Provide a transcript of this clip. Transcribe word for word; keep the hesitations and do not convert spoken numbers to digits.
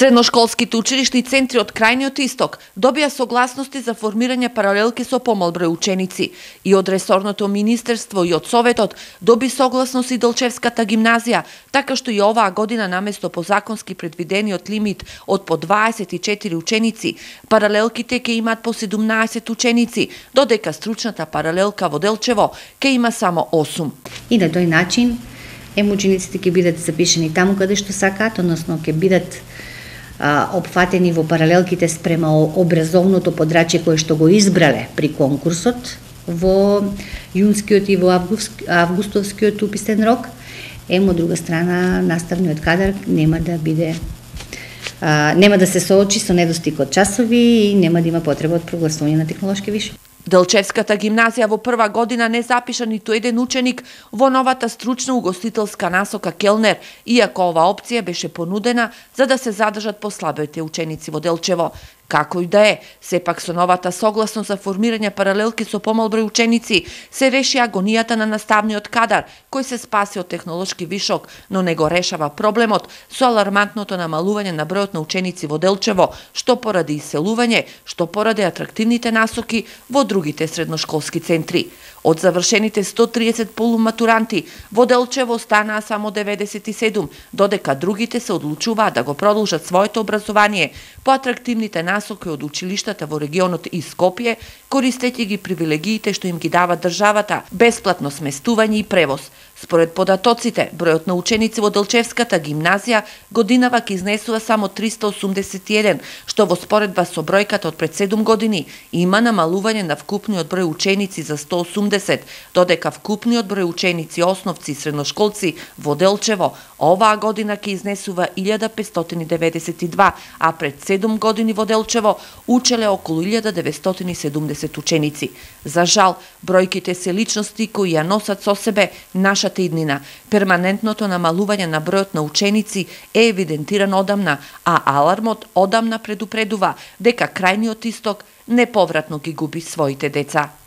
Средношколските училишни центри од крајниот исток добија согласности за формирање паралелки со помал број ученици и од ресорното министерство и од Советот доби согласност и Делчевската гимназија, така што и оваа година наместо по законски предвидениот лимит од по дваесет и четири ученици, паралелките ќе имаат по седумнаесет ученици, додека стручната паралелка во Делчево ќе има само осум. И на тој начин ем учениците ќе бидат запишани таму каде што сакаат, односно ќе бидат опфатени во паралелките спрема образовното подрачје кое што го избрале при конкурсот во јунскиот и во август, августовскиот уписен рок. Ем од друга страна наставниот кадар нема да биде а, нема да се соочи со недостиг од часови и нема да има потреба од прогласување на технолошки виши. Делчевската гимназија во прва година не запиша ниту еден ученик во новата стручна угостителска насока келнер, иако оваа опција беше понудена за да се задржат послабите ученици во Делчево. Како и да е, сепак со новата согласност за формирање паралелки со помал број ученици се реши агонијата на наставниот кадар, кој се спаси од технолошки вишок, но не го решава проблемот со алармантното намалување на бројот на ученици во Делчево, што поради иселување, што поради атрактивните насоки во другите средношколски центри. Од завршените сто триесет полуматуранти во Делчево станаа само деветдесет и седум, додека другите се одлучуваат да го продолжат своето образование по атрактивните насоки од училиштата во регионот и Скопје, користејќи ги привилегиите што им ги дава државата, бесплатно сместување и превоз. Според податоците, бројот на ученици во Делчевската гимназија годинава ќе изнесува само триста осумдесет и еден, што во споредба со бројката од пред седум години има намалување на вкупниот број ученици за сто осумдесет, додека вкупниот број ученици основци и средношколци во Делчево оваа година ќе изнесува илјада петстотини деветдесет и два, а пред седум години во Делчево учеле околу илјада деветстотини и седумдесет ученици. За жал, бројките се личности кои ја носат со себе нашата иднина. Перманентното намалување на бројот на ученици е евидентиран одамна, а алармот одамна предупредува дека крајниот исток неповратно ги губи своите деца.